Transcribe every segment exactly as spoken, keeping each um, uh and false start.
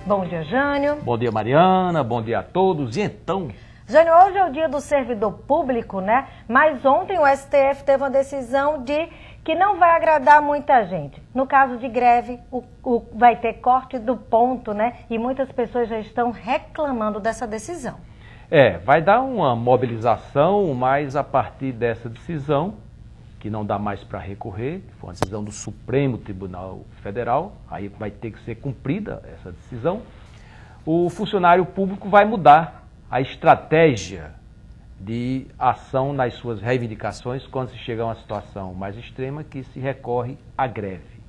Bom dia, Jânio. Bom dia, Mariana. Bom dia a todos. E então... Jânio, hoje é o dia do servidor público, né? Mas ontem o S T F teve uma decisão de que não vai agradar muita gente. No caso de greve, o, o, vai ter corte do ponto, né? E muitas pessoas já estão reclamando dessa decisão. É, vai dar uma mobilização, mas a partir dessa decisão, que não dá mais para recorrer, foi uma decisão do Supremo Tribunal Federal, aí vai ter que ser cumprida essa decisão, o funcionário público vai mudar a estratégia de ação nas suas reivindicações quando se chega a uma situação mais extrema que se recorre à greve.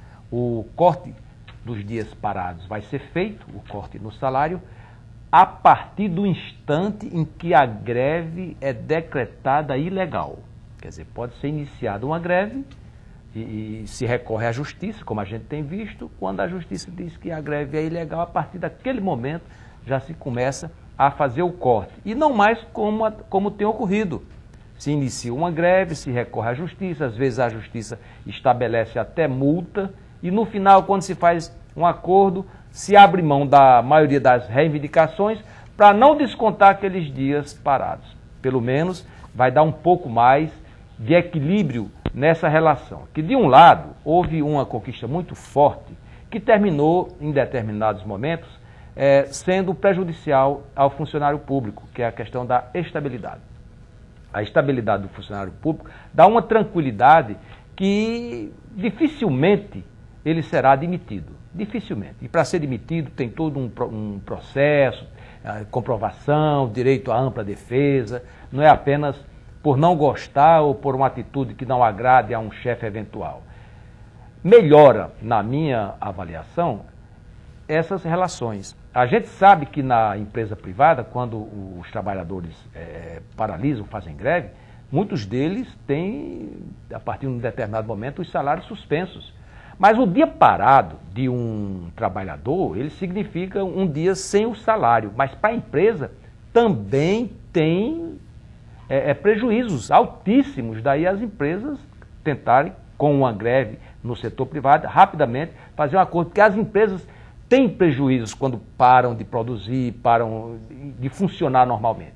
O corte dos dias parados vai ser feito, o corte no salário, a partir do instante em que a greve é decretada ilegal. Quer dizer, pode ser iniciada uma greve e, e se recorre à justiça, como a gente tem visto, quando a justiça diz que a greve é ilegal, a partir daquele momento já se começa a fazer o corte. E não mais como, como tem ocorrido. Se inicia uma greve, se recorre à justiça, às vezes a justiça estabelece até multa, e no final, quando se faz um acordo, se abre mão da maioria das reivindicações para não descontar aqueles dias parados. Pelo menos vai dar um pouco mais de equilíbrio nessa relação. Que de um lado, houve uma conquista muito forte que terminou em determinados momentos É, sendo prejudicial ao funcionário público, que é a questão da estabilidade. A estabilidade do funcionário público dá uma tranquilidade que dificilmente ele será demitido. Dificilmente. E para ser demitido tem todo um, um processo, comprovação, direito à ampla defesa, não é apenas por não gostar ou por uma atitude que não agrade a um chefe eventual. Melhora, na minha avaliação, essas relações. A gente sabe que na empresa privada, quando os trabalhadores é, paralisam, fazem greve, muitos deles têm, a partir de um determinado momento, os salários suspensos. Mas o dia parado de um trabalhador, ele significa um dia sem o salário. Mas para a empresa também tem é, é, prejuízos altíssimos. Daí as empresas tentarem, com uma greve no setor privado, rapidamente fazer um acordo, porque as empresas tem prejuízos quando param de produzir, param de funcionar normalmente.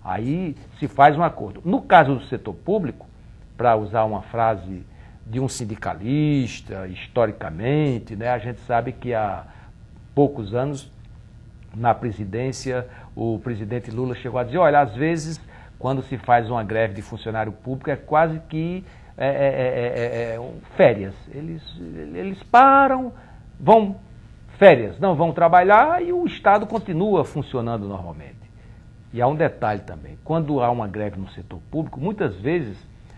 Aí se faz um acordo. No caso do setor público, para usar uma frase de um sindicalista, historicamente, né, a gente sabe que há poucos anos, na presidência, o presidente Lula chegou a dizer, olha, às vezes, quando se faz uma greve de funcionário público, é quase que é, é, é, é, férias. Eles, eles param, vão... férias, não vão trabalhar e o Estado continua funcionando normalmente. E há um detalhe também, quando há uma greve no setor público, muitas vezes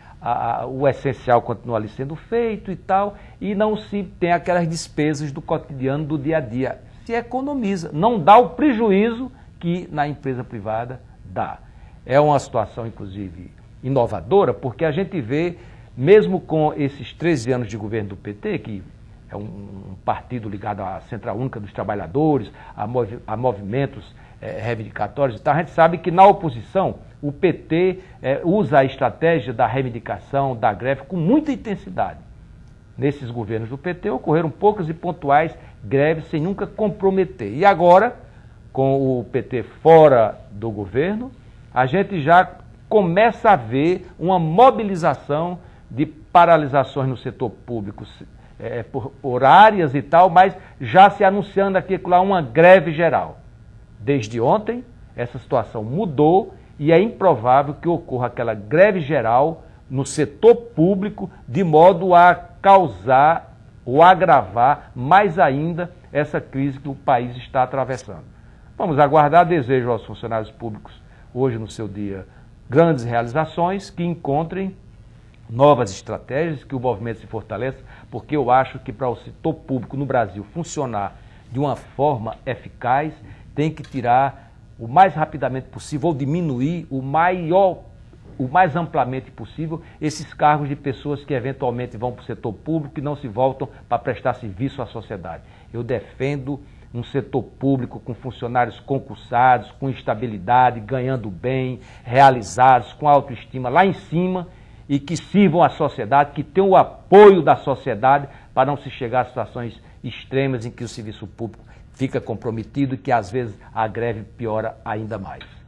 a, a, o essencial continua ali sendo feito e tal, e não se tem aquelas despesas do cotidiano, do dia a dia. Se economiza, não dá o prejuízo que na empresa privada dá. É uma situação, inclusive, inovadora, porque a gente vê, mesmo com esses treze anos de governo do P T, que é um partido ligado à Central Única dos Trabalhadores, a, movi a movimentos é, reivindicatórios e tal. A gente sabe que na oposição o P T é, usa a estratégia da reivindicação, da greve, com muita intensidade. Nesses governos do P T ocorreram poucas e pontuais greves sem nunca comprometer. E agora, com o P T fora do governo, a gente já começa a ver uma mobilização de paralisações no setor público, É, por, por áreas e tal, mas já se anunciando aqui lá uma greve geral. Desde ontem, essa situação mudou e é improvável que ocorra aquela greve geral no setor público de modo a causar ou agravar mais ainda essa crise que o país está atravessando. Vamos aguardar. Desejo aos funcionários públicos, hoje no seu dia, grandes realizações, que encontrem novas estratégias, que o movimento se fortaleça, porque eu acho que para o setor público no Brasil funcionar de uma forma eficaz, tem que tirar o mais rapidamente possível ou diminuir o maior, o mais amplamente possível esses cargos de pessoas que eventualmente vão para o setor público e não se voltam para prestar serviço à sociedade. Eu defendo um setor público com funcionários concursados, com estabilidade, ganhando bem, realizados, com autoestima lá em cima, e que sirvam à sociedade, que tenham o apoio da sociedade para não se chegar a situações extremas em que o serviço público fica comprometido e que às vezes a greve piora ainda mais.